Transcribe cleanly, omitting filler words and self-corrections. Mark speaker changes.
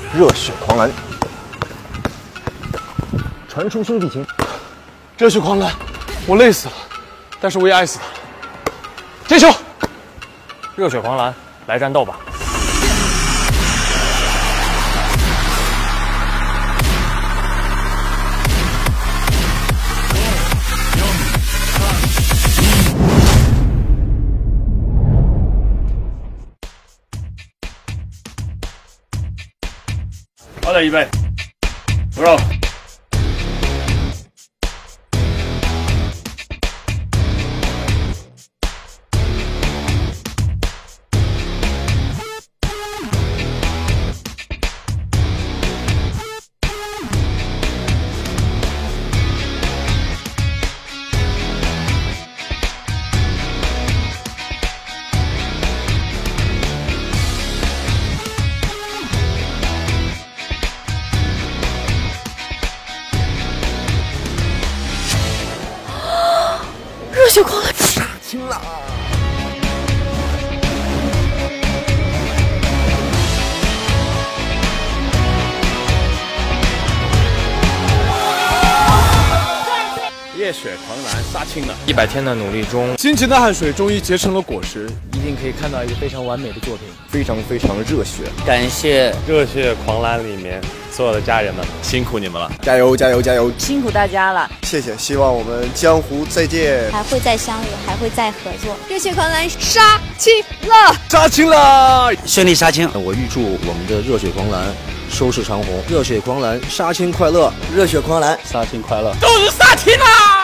Speaker 1: 热血狂澜，传出兄弟情。
Speaker 2: 热血狂澜，我累死了，但是我也爱死他。接球！
Speaker 3: 热血狂澜，来战斗吧！好的，预备，不肉。
Speaker 4: 热血狂澜，
Speaker 1: 杀青了！
Speaker 3: 热血狂澜，杀青了！100天的努力中，
Speaker 2: 辛勤的汗水终于结成了果实，一定可以看到一个非常完美的作品，
Speaker 1: 非常热血！
Speaker 5: 感谢
Speaker 3: 热血狂澜里面所有的家人们，辛苦你们了！
Speaker 1: 加油加油加油！
Speaker 4: 辛苦大家了，
Speaker 1: 谢谢，希望我们江湖再见，
Speaker 6: 还会再相遇，还会再合作。
Speaker 4: 热血狂澜，杀青了！
Speaker 2: 杀青了！
Speaker 5: 顺利杀青！
Speaker 7: 我预祝我们的热血狂澜收视长虹，热血狂澜杀青快乐，
Speaker 5: 热血狂澜，
Speaker 7: 杀青快乐，
Speaker 3: 都是杀青啦！